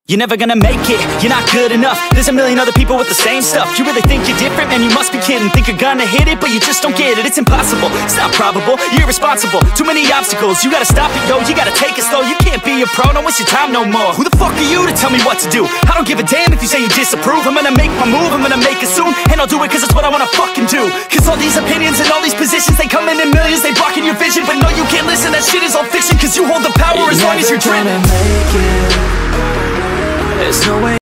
You're never gonna make it, you're not good enough. There's a million other people with the same stuff. You really think you're different? Man, you must be kidding. Think you're gonna hit it, but you just don't get it. It's impossible, it's not probable, you're irresponsible. Too many obstacles, you gotta stop it, yo. You gotta take it slow, you can't be a pro. Don't waste your time no more. Who the fuck are you to tell me what to do? I don't give a damn if you say you disapprove. I'm gonna make my move, I'm gonna make it soon. And I'll do it cause it's what I wanna fucking do. Cause all these opinions and all these positions, they come in millions, they blocking your vision. But no, you can't listen, that shit is all fiction. Cause you hold the power as long as you're dreaming. There's no way